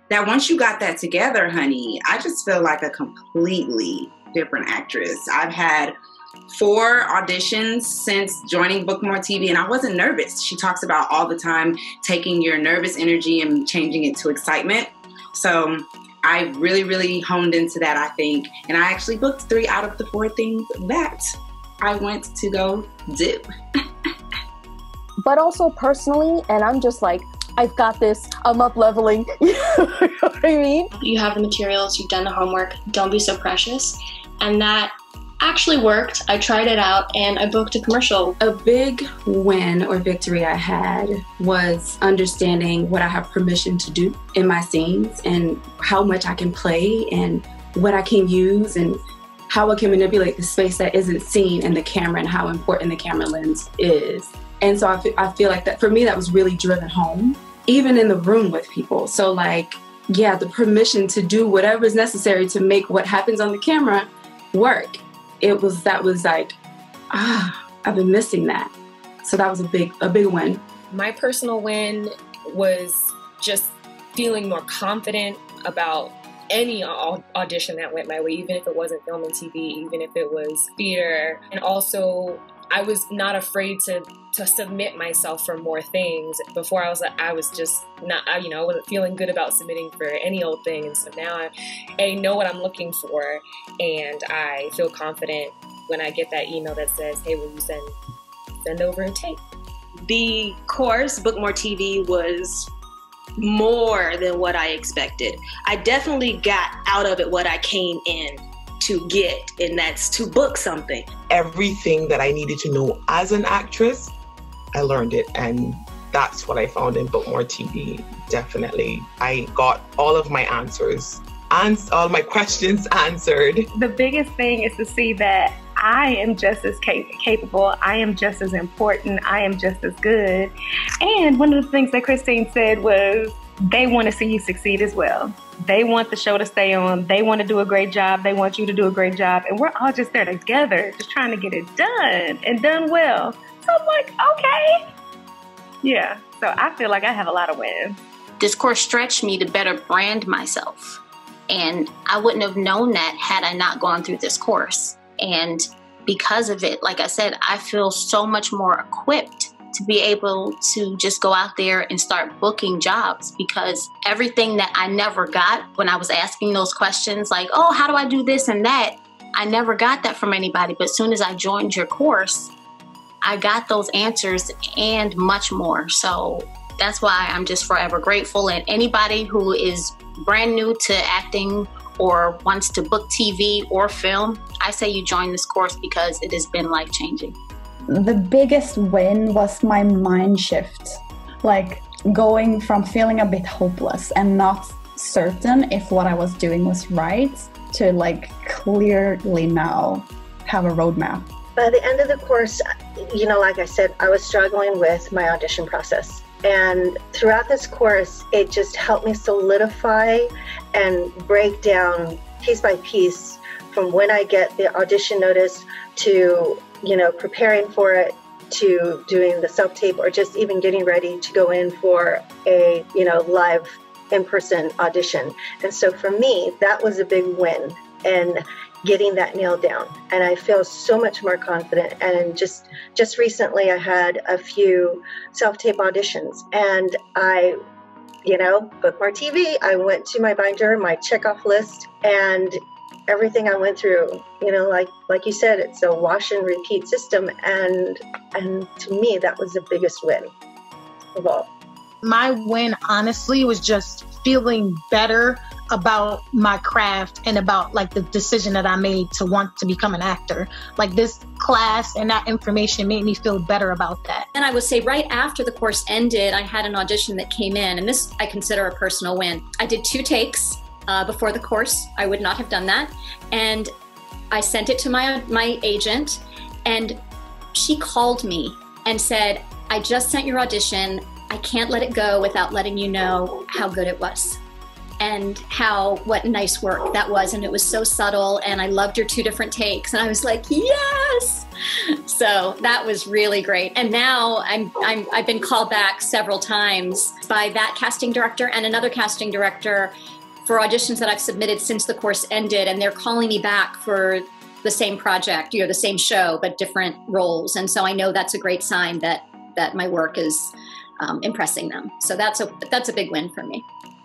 that once you got that together, honey, I just feel like a completely different actress. I've had 4 auditions since joining Bookmore TV, and I wasn't nervous. She talks about all the time taking your nervous energy and changing it to excitement. So I really, really honed into that, I think. And I actually booked 3 out of the 4 things that I went to go do. But also personally, and I'm just like, I've got this, I'm up leveling. You know what I mean? You have the materials, you've done the homework, don't be so precious. And that actually worked. I tried it out and I booked a commercial. A big win or victory I had was understanding what I have permission to do in my scenes and how much I can play and what I can use and how I can manipulate the space that isn't seen in the camera and how important the camera lens is. And so I feel like that for me, that was really driven home, even in the room with people. So like, yeah, the permission to do whatever is necessary to make what happens on the camera work. That was like, I've been missing that. So that was a big win. My personal win was just feeling more confident about any audition that went my way, even if it wasn't film and TV, even if it was theater. And also, I was not afraid to submit myself for more things. Before I was just not, I wasn't feeling good about submitting for any old thing. And so now I know what I'm looking for, and I feel confident when I get that email that says, hey, will you send over a tape? The course, Bookmore TV, was more than what I expected. I definitely got out of it what I came in to get, and that's to book something. Everything that I needed to know as an actress, I learned it, and that's what I found in Bookmore TV. Definitely. I got all of my answers and all my questions answered. The biggest thing is to see that I am just as capable, I am just as important, I am just as good. And one of the things that Christine said was they want to see you succeed as well. They want the show to stay on. They want to do a great job. They want you to do a great job. And we're all just there together, just trying to get it done and done well. So I'm like, okay. Yeah, so I feel like I have a lot of wins. This course stretched me to better brand myself. And I wouldn't have known that had I not gone through this course. And because of it, like I said, I feel so much more equipped to be able to just go out there and start booking jobs, because everything that I never got when I was asking those questions, like, oh, how do I do this and that? I never got that from anybody. But as soon as I joined your course, I got those answers and much more. So that's why I'm just forever grateful. And anybody who is brand new to acting or wants to book TV or film, I say you join this course because it has been life-changing. The biggest win was my mind shift, like going from feeling a bit hopeless and not certain if what I was doing was right to like clearly now have a roadmap. By the end of the course, like I said, I was struggling with my audition process. And throughout this course, it just helped me solidify and break down piece by piece from when I get the audition notice to preparing for it, to doing the self-tape, or just even getting ready to go in for a, live in-person audition. And so for me, that was a big win, and getting that nailed down. And I feel so much more confident. And just recently I had a few self-tape auditions, and I, Bookmore TV, I went to my binder, my checkoff list, and everything I went through, like you said, it's a wash and repeat system. And to me, that was the biggest win of all. My win, honestly, was just feeling better about my craft and about like the decision that I made to want to become an actor. Like this class and that information made me feel better about that. And I would say right after the course ended, I had an audition that came in, and this I consider a personal win. I did 2 takes. Before the course, I would not have done that. And I sent it to my agent, and she called me and said, I just sent your audition. I can't let it go without letting you know how good it was. and what nice work that was. And it was so subtle, and I loved your 2 different takes. And I was like, yes! So that was really great. And now I've been called back several times by that casting director and another casting director for auditions that I've submitted since the course ended. And they're calling me back for the same project, the same show, but different roles. And so I know that's a great sign that my work is impressing them. So that's a big win for me.